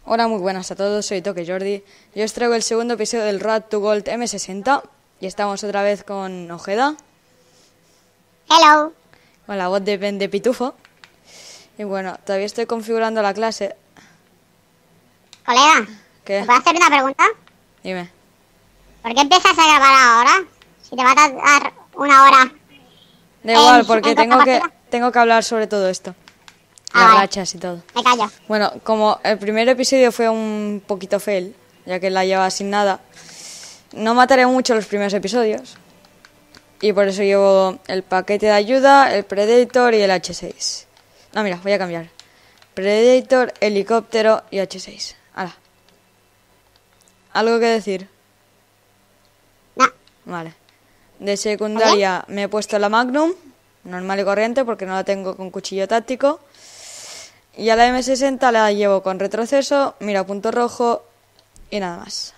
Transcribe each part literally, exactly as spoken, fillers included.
Hola, muy buenas a todos, soy Toque Jordi. Yo os traigo el segundo episodio del Road to Gold eme sesenta y estamos otra vez con Ojeda. Hello. Con la voz de, de Pitufo. Y bueno, todavía estoy configurando la clase. Colega, ¿Qué? ¿te puedo hacer una pregunta? Dime. ¿Por qué empiezas a grabar ahora? Si te va a tardar una hora. Da igual, en- porque en tengo que, capacidad. tengo que hablar sobre todo esto. Ah, Las vale. rachas y todo. Me callo. Bueno, como el primer episodio fue un poquito fail, ya que la llevaba sin nada, no mataré mucho los primeros episodios. Y por eso llevo el paquete de ayuda, el Predator y el hache seis. No, mira, voy a cambiar. Predator, helicóptero y hache seis. Hala. ¿Algo que decir? No. Vale. De secundaria me he puesto la Magnum, normal y corriente, porque no la tengo con cuchillo táctico. Y a la eme sesenta la llevo con retroceso, mira punto rojo y nada más.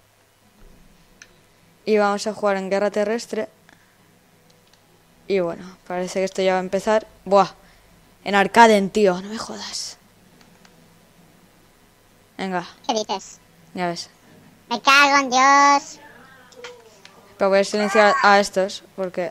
Y vamos a jugar en guerra terrestre. Y bueno, parece que esto ya va a empezar. Buah, en Arcaden, tío, no me jodas. Venga, ¿Qué dices? ya ves. Me cago en Dios. Pero voy a silenciar a estos porque...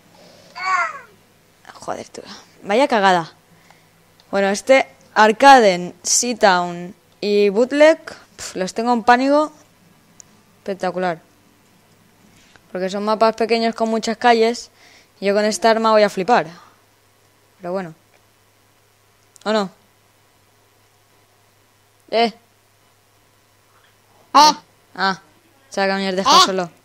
Joder, tú. Vaya cagada. Bueno, este Arcaden, Seatown y Bootleg, pf, los tengo en pánico. Espectacular. Porque son mapas pequeños con muchas calles. Y yo con esta arma voy a flipar. Pero bueno. ¿O no? Eh. Eh, Ah, se va a cambiar dejado Eh. solo.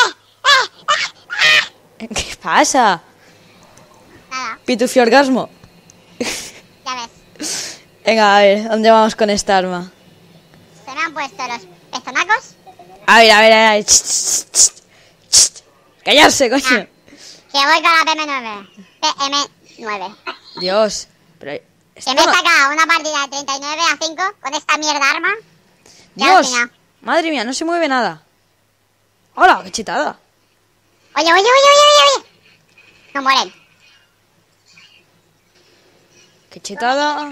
¿Qué pasa? nada, Pitufi orgasmo. ya ves. Venga, a ver, ¿dónde vamos con esta arma? Se me han puesto los pezonacos. A ver, a ver, a ver. Ch, ch, ch, ch. Callarse, coño. Que voy con la P M nueve. P M nueve. Dios. Pero Que esto me he no- sacado una partida de treinta y nueve a cinco con esta mierda arma. Ya Dios. alucina. Madre mía, no se mueve nada. Hola, qué chetada. Oye, oye, oye, oye, oye, oye. No mueren. Qué chetada.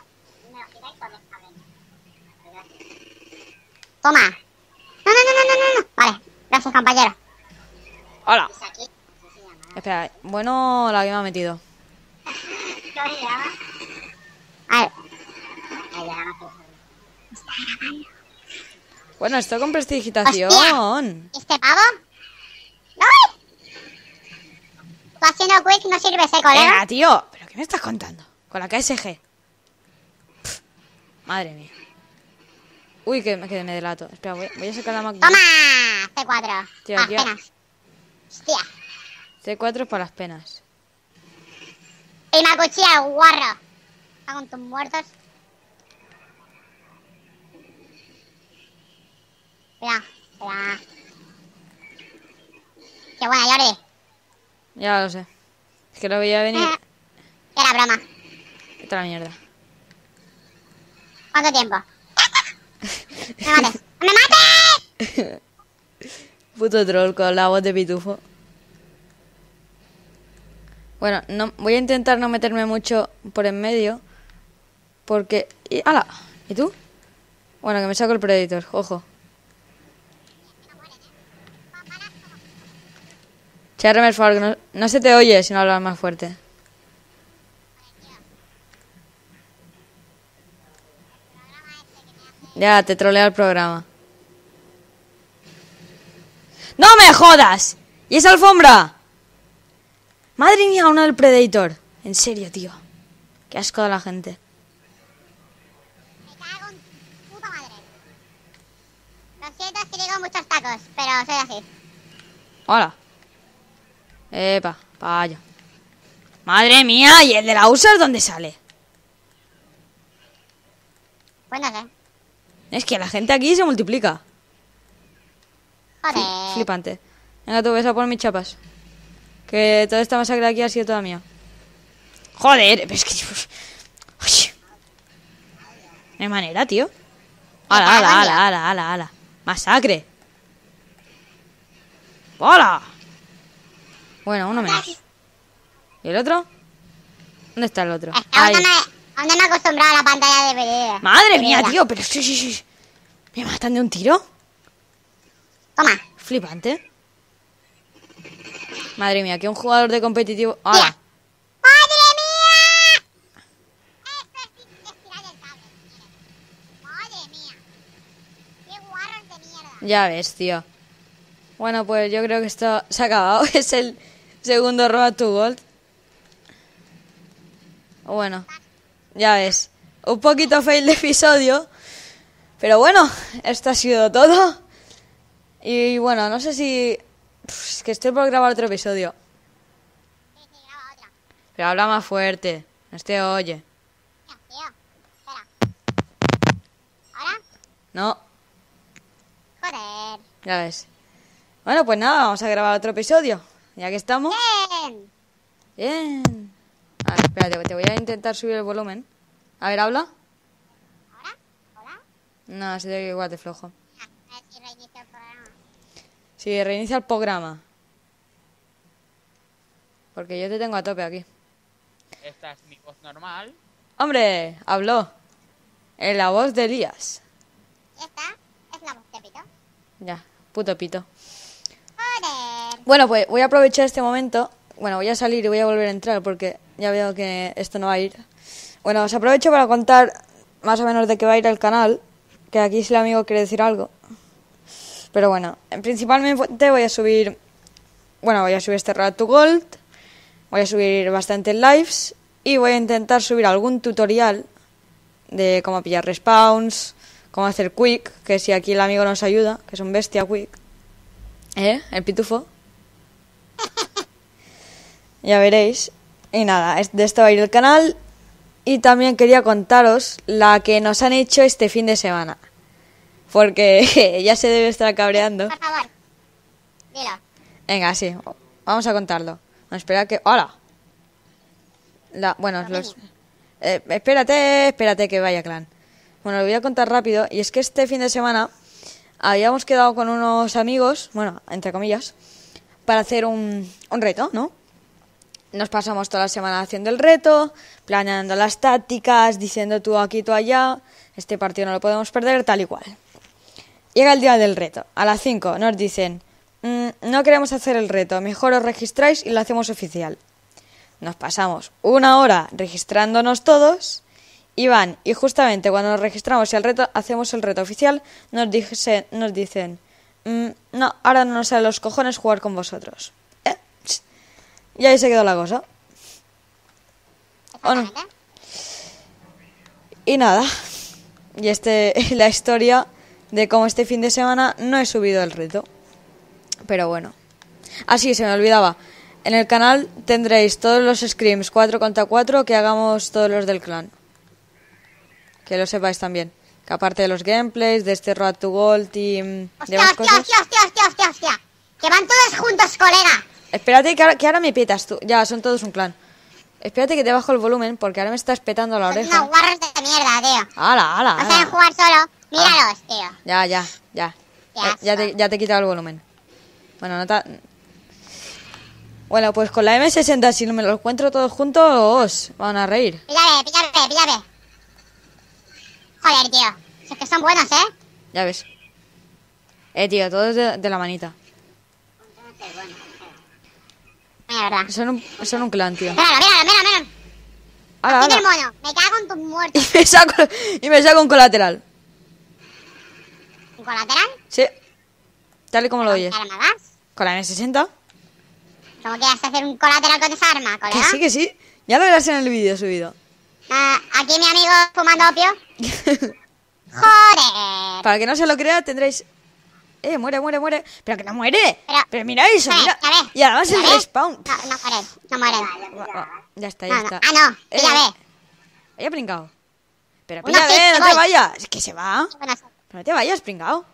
Toma. No, no, no, no, no, no, no. Vale, gracias, compañero. Hola. Espera, bueno, la que me ha metido. A ver. Bueno, esto con prestigitación. ¿Y este pavo? ¡No! Tú haciendo quick no sirve ese colega. Venga, tío. ¿Pero qué me estás contando? Con la K S G. Pff, madre mía. Uy, que me, que me delato. Espera, voy, voy a sacar la Mac. ¡Toma! C cuatro. Tío, Las tío. penas. Hostia. C cuatro para las penas. Prima cuchilla, guarro. Está con tus muertos. Cuidado, cuidado. Qué buena, Jordi. Ya lo sé. Es que lo veía venir. Eh, que era broma. Vete a la mierda. ¿Cuánto tiempo? ¡Me mates! ¡Me mates! Puto troll con la voz de pitufo. Bueno, no, voy a intentar no meterme mucho por en medio. Porque... Y, ¡hala! ¿Y tú? Bueno, que me saco el Predator, ojo. Charme, por favor, que no, no se te oye si no hablas más fuerte. Ya, te trolea el programa. ¡No me jodas! ¿Y esa alfombra? Madre mía, uno del Predator. En serio, tío. Qué asco de la gente. Me cago en tu puta madre. Lo siento si digo muchos tacos, pero soy así. Hola. Epa, vaya. Madre mía, ¿y el de la U S A R dónde sale? Pues no sé. Es que la gente aquí se multiplica. Joder. Flipante. Venga, tú ves a por mis chapas. Que toda esta masacre aquí ha sido toda mía. Joder, pero es que... Uy. No hay manera, tío. Ala, ala, ala, ala, ala, ala. Masacre. ¡Hola! Bueno, uno menos. ¿Y el otro? ¿Dónde está el otro? Está Ahí. una me- Aún no me he acostumbrado a la pantalla de video. Madre mía, tío, pero sí, sí, sí. ¿Me matan de un tiro? Toma. Flipante. Madre mía, que un jugador de competitivo... ¡Hala! Mira. ¡Madre mía! Esto es estirar el cable. Madre mía. Qué guarros de mierda. Ya ves, tío. Bueno, pues yo creo que esto se ha acabado. Es el segundo Road to Gold. Bueno, ya ves. Un poquito fail de episodio. Pero bueno, esto ha sido todo. Y bueno, no sé si... Uf, es que estoy por grabar otro episodio. Sí, sí, graba otra. Pero habla más fuerte. No te oye. Mira, tío. Espera. ¿Ahora? No, Joder. ya ves. Bueno, pues nada, vamos a grabar otro episodio. Ya que estamos. Bien. Bien. A ver, espérate, te voy a intentar subir el volumen. A ver, habla. ¿Ahora? ¿Hola? No, se te oye igual de flojo. Ah, a ver si reinicio el programa. Sí, reinicia el programa. Porque yo te tengo a tope aquí. Esta es mi voz normal. ¡Hombre! Habló. En la voz de Elías. Ya está. Es la voz de Pito. Ya, puto pito. Joder. Bueno, pues voy a aprovechar este momento. Bueno, voy a salir y voy a volver a entrar porque ya veo que esto no va a ir. Bueno, os aprovecho para contar más o menos de qué va a ir el canal. Que aquí si el amigo quiere decir algo. Pero bueno, principalmente voy a subir... Bueno, voy a subir este Road to Gold. Voy a subir bastantes lives. Y voy a intentar subir algún tutorial de cómo pillar respawns, cómo hacer quick, que si aquí el amigo nos ayuda, que es un bestia quick. ¿Eh? El pitufo. Ya veréis. Y nada, es- de esto va a ir el canal. Y también quería contaros la que nos han hecho este fin de semana. Porque ya se debe estar cabreando. Por favor. Dilo. Venga, sí, vamos a contarlo. Bueno, espera que... ¡Hola! La... Bueno, los... Eh, espérate, espérate que vaya clan. Bueno, lo voy a contar rápido. Y es que este fin de semana habíamos quedado con unos amigos, bueno, entre comillas, para hacer un, un reto, ¿no? Nos pasamos toda la semana haciendo el reto, planeando las tácticas, diciendo tú aquí, tú allá, este partido no lo podemos perder, tal y cual. Llega el día del reto. A las cinco nos dicen, "Mm, no queremos hacer el reto, mejor os registráis y lo hacemos oficial". Nos pasamos una hora registrándonos todos y van, y justamente cuando nos registramos y el reto, hacemos el reto oficial, nos, dije, nos dicen, "Mm, no, ahora no nos sale los cojones jugar con vosotros". Eh, ch. Y ahí se quedó la cosa. ¿O no? Exactamente. Y nada, y este es la historia de cómo este fin de semana no he subido el reto. Pero bueno. Ah, sí, se me olvidaba. En el canal tendréis todos los screams cuatro contra cuatro que hagamos todos los del clan. Que lo sepáis también. Que aparte de los gameplays, de este Road to Gold y mm, Hostia, demás hostia, cosas... hostia, hostia, hostia, hostia, hostia. Que van todos juntos, colega. Espérate, que ahora, que ahora me petas tú. Ya, son todos un clan. Espérate que te bajo el volumen porque ahora me estás petando la Son oreja. unos guarros de mierda, tío. ¡Hala, hala! No hala! saben jugar solo. Míralos, tío. Ya, ya, ya. Qué Ya, ya te, asco. ya te he quitado el volumen. Bueno, no ta- Bueno, pues con la eme sesenta, si me los encuentro todos juntos, van a reír. Píllame, píllame, píllame. Joder, tío. Si es que son buenos, ¿eh? Ya ves. Eh, tío, todos de, de la manita. Mierda. Son un, son un clan, tío. Míralo, míralo, míralo, míralo. ¡Hala, Aquí el hala! mono. Me cago en tus muertos. Y me saco, y me saco un colateral. ¿Un colateral? Sí. Tal y como lo ¿Con oyes. qué arma vas? Con la eme sesenta. ¿Cómo quieres hacer un colateral con esa arma, Que colega? sí, que sí. Ya lo verás en el vídeo subido. Ah, aquí mi amigo fumando opio. Joder. Para que no se lo crea, tendréis... Eh, muere, muere, muere. Pero que no muere. Pero- Pero, mira eso, Eh, mira. ya ves, Y además ya el ves. respawn. No, no mueren, no mueren. Va, va, Ya está, ya No, no. está. Ah, no, Eh, ya ve. Vaya pringao. Pero Uno pilla, sí, ve, me no te voy. vayas. Es que se va. Bueno, Pero no te vayas, pringao.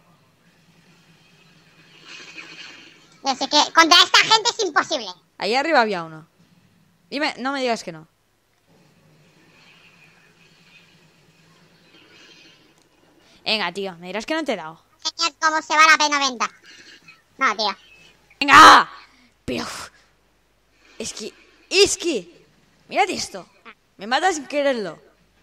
así que contra esta gente es imposible. Ahí arriba había uno. Dime, no me digas que no. Venga, tío, me dirás que no te he dado. Enseñad cómo se va la P noventa. No, tío. ¡Venga! Pero... Es que... Es que... Mírate esto. Me matas sin quererlo.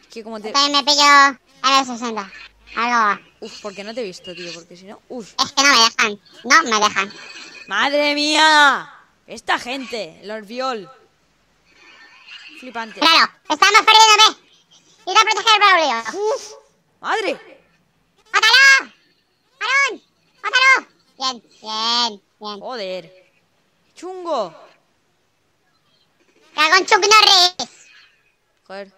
Que como te... También me pillo el sesenta. Algo va. Uf, ¿por qué no te he visto, tío? Porque si no... Uf. Es que no me dejan. No me dejan. ¡Madre mía! Esta gente, Lord Viol. Flipante. Claro, estamos perdiendo, ve. Ir a proteger el Braulio. ¡Uf! ¡Madre! ¡Mátalo! ¡Aaron! ¡Mátalo! Bien, bien, bien. Joder. ¡Chungo! ¡Cago en Chuck Norris! Joder,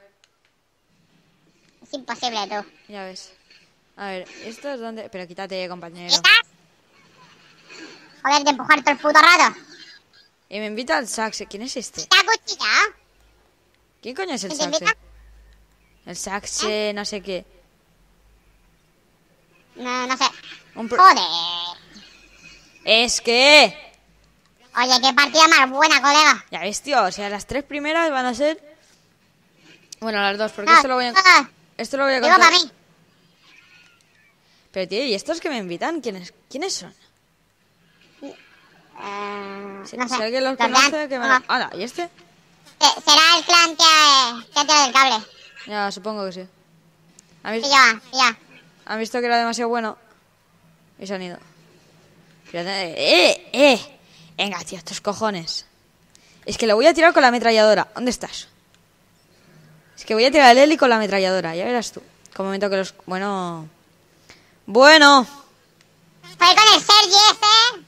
Es imposible, tú. ya ves. A ver, ¿esto es donde...? Pero quítate, compañero. ¿Estás? Joder, de empujar todo el puto rato. Y me invita al Saxe. ¿Quién es este? ¿Está cuchillado? ¿Quién coño es el ¿Quién te Saxe? invita? El Saxe, no sé qué. No, no sé. Un pro- Joder. Es que... Oye, qué partida más buena, colega. Ya ves, tío, o sea, las tres primeras van a ser... Bueno, las dos, porque No, esto lo voy a... no, Esto lo voy a digo contar... para mí. Pero, tío, ¿y estos que me invitan? ¿Quiénes, ¿quiénes son? Eh, Si, no sé. si alguien los Los conoce, dan- que me no. lo... ¡Hala! ¿Y este? Se- Será el clan que, que ha tirado el cable. Ya, supongo que sí. ¿Han, Y vis- ya, y ya. han visto que era demasiado bueno? Y se han ido. Fíjate, ¡eh! ¡Eh! Venga, tío, estos cojones. Es que lo voy a tirar con la ametralladora. ¿Dónde estás? Es que voy a tirar el heli con la ametralladora. Ya verás tú. Como momento que los... Bueno... Bueno. Fue con el Sergi este.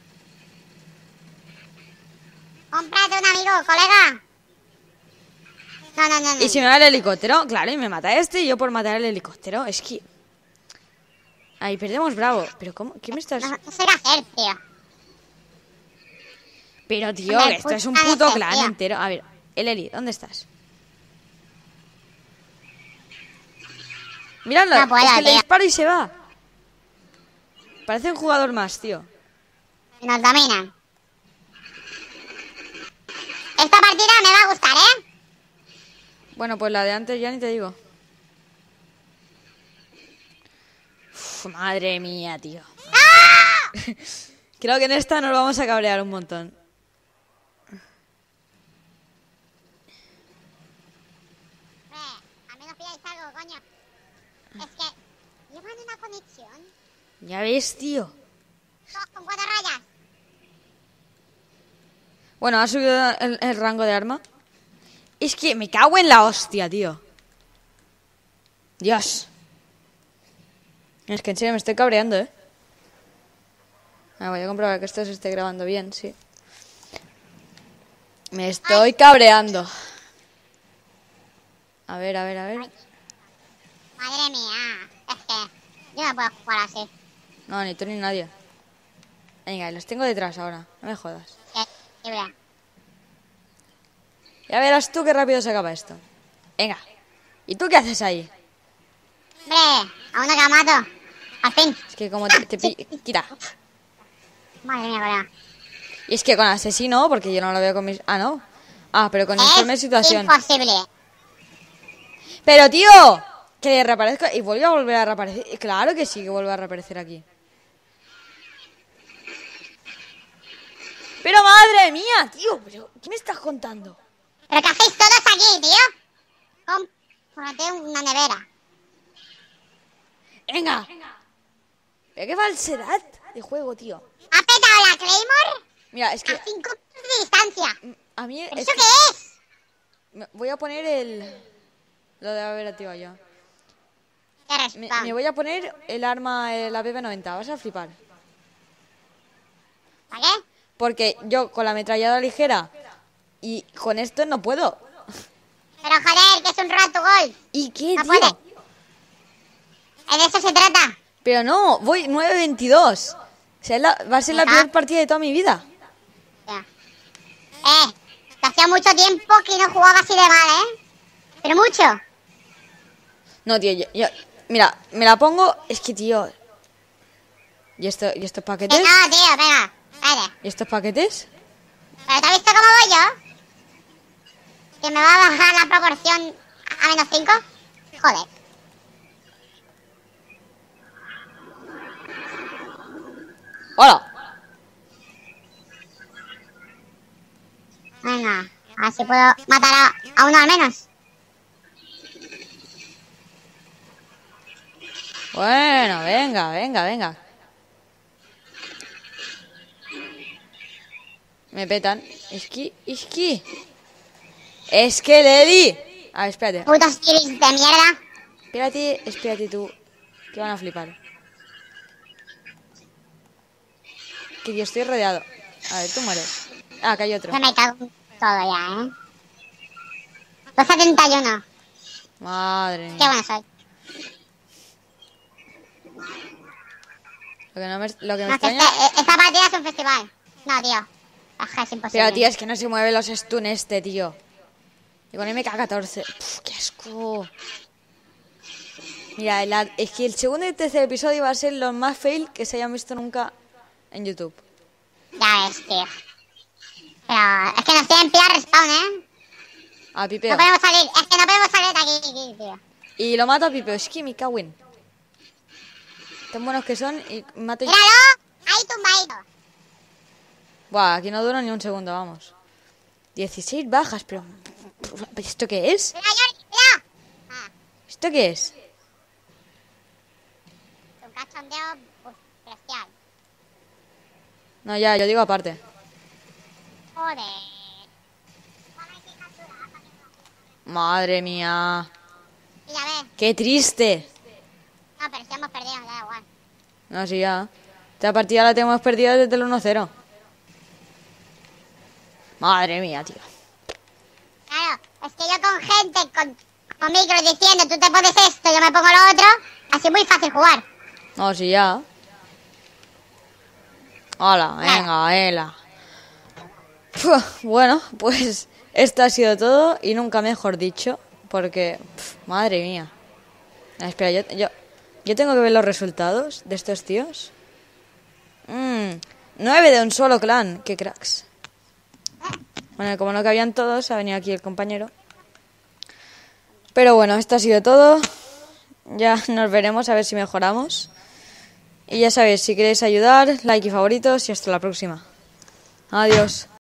Cómprate un amigo, colega. No, no, no, no. ¿Y si me va el helicóptero? Claro, y me mata este y yo por matar el helicóptero. Es que... Ahí perdemos Bravo. ¿Pero cómo? ¿Qué me estás...? No, no sé qué hacer, tío. Pero, tío, Hombre, que esto es un puta puto este, clan tío. entero. A ver, el Eli, ¿dónde estás? Míralo, No puedo, es que le tío. disparo y se va. Parece un jugador más, tío. Nos dominan. Esta partida me va a gustar, ¿eh? Bueno, pues la de antes ya ni te digo. Uf, madre mía, tío. Creo que en esta nos vamos a cabrear un montón. Eh, al menos pilláis algo, coño. Es que llevan una conexión. Ya ves, tío. Todos con cuatro rayas. Bueno, ha subido el, el rango de arma. Es que me cago en la hostia, tío. Dios. Es que en serio me estoy cabreando, ¿eh? Ah, voy a comprobar que esto se esté grabando bien, sí. Me estoy cabreando. A ver, a ver, a ver. Madre mía. Es que yo no puedo jugar así. No, ni tú ni nadie. Venga, los tengo detrás ahora. No me jodas. Qué libre. Ya verás tú qué rápido se acaba esto. Venga. ¿Y tú qué haces ahí? Hombre, a uno que mato. Al fin. Es que como te, te pi- Quita. Madre mía, colega. Y es que con asesino, porque yo no lo veo con mis... Ah, no. Ah, pero con informe de Es situación. imposible. Pero, tío, que reaparezca y vuelve a volver a reaparecer. Claro que sí que vuelve a reaparecer aquí. Pero madre mía, tío, pero ¿qué me estás contando? ¿Pero qué hacéis todos aquí, tío? Cómprate una nevera. Venga. Pero qué falsedad de juego, tío. ¿Ha petado la Claymore? Mira, es que A cinco metros de distancia. a mí ¿Pero es eso que- qué es? me- voy a poner el... Lo de haber activado ya. Qué Me, respawn. me voy a poner el arma, eh, la B B noventa. Vas a flipar. ¿Para qué? Porque yo con la ametralladora ligera y con esto no puedo. Pero joder, que es un rato gol. ¿Y qué, No tío? puede. De eso se trata. Pero no, voy nueve veintidós. O sea, es la- va a ser la Ajá. peor partida de toda mi vida. Ya. Eh, que hacía mucho tiempo que no jugaba así de mal, ¿eh? Pero mucho. No, tío, yo, yo- mira, me la pongo, es que, tío. ¿Y esto, y estos Que paquetes? no, tío, venga. Espérate. ¿Y estos paquetes? ¿Pero te has visto cómo voy yo? ¿Que me va a bajar la proporción a menos cinco? Joder. ¡Hola! Venga, a ver si puedo matar a, a uno al menos. Bueno, venga, venga, venga. Me petan. Es que, es que... Es que le di. A ver, espérate. Putos tiris de mierda. Espérate, espérate tú. Que van a flipar. Que yo estoy rodeado. A ver, tú mueres. Ah, que hay otro. Se me cago en todo ya, ¿eh? dos setenta y uno. Madre Qué mía. bueno soy. Lo que, no me, lo que me No, que extraña... este- esta partida es un festival. No, tío. Ajá, es imposible. Pero, tío, es que no se mueven los stun este, tío. Y con M K catorce. Puf, ¡qué asco! Mira, el, ad- es que el segundo y el tercer episodio va a ser los más fail que se hayan visto nunca en YouTube. Ya ves, tío. Pero es que nos tienen pillar respawn, ¿eh? A No Pipeo. podemos salir. Es que no podemos salir de aquí, tío. Y lo mato a Pipeo. Es que me cago en. Tan buenos que son y mato... ¡Míralo! Ahí tumbadito. Buah, aquí no dura ni un segundo, vamos. dieciséis bajas, pero... ¿Esto qué es? Mira, Jordi, mira. Ah, ¿Esto qué es? un cachondeo pues, bestial. No, ya, yo digo aparte. Joder. Madre mía. Y ya ves. ¡Qué triste! No, pero si hemos perdido, da igual. No, sí, ya. Esta partida la tenemos perdida desde el uno cero. Madre mía, tío. Claro, es que yo con gente, con, con micros diciendo, tú te pones esto, yo me pongo lo otro, así muy fácil jugar. No, sí, ya. Hola, venga, vela. Bueno, pues esto ha sido todo y nunca mejor dicho, porque, pf, madre mía. Ah, espera, yo, yo, yo tengo que ver los resultados de estos tíos. Mm, nueve de un solo clan, qué cracks. Bueno, como no cabían todos, ha venido aquí el compañero. Pero bueno, esto ha sido todo. Ya nos veremos a ver si mejoramos. Y ya sabéis, si queréis ayudar, like y favoritos y hasta la próxima. Adiós.